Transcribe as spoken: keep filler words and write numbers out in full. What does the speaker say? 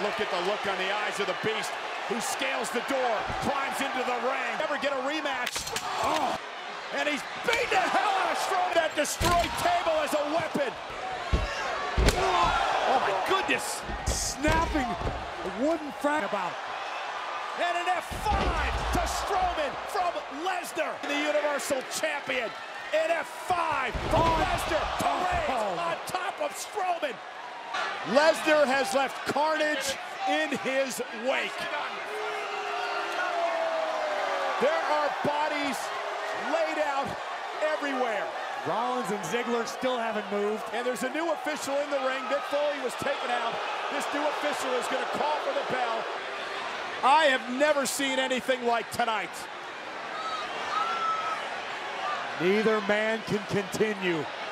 look at the look on the eyes of the beast, who scales the door, climbs into the ring. Never get a rematch. Oh. And he's beating the hell out of Strowman. That destroyed table as a weapon. Oh my goodness. Snapping a wooden frag about. And an F five to Strowman from Lesnar, the Universal Champion. An F five from oh. Lesnar to Reigns oh. on top of Strowman. Lesnar has left carnage in his wake. There are bodies laid out everywhere. Rollins and Ziggler still haven't moved. And there's a new official in the ring. Mick Foley was taken out. This new official is going to call for the bell. I have never seen anything like tonight. Neither man can continue.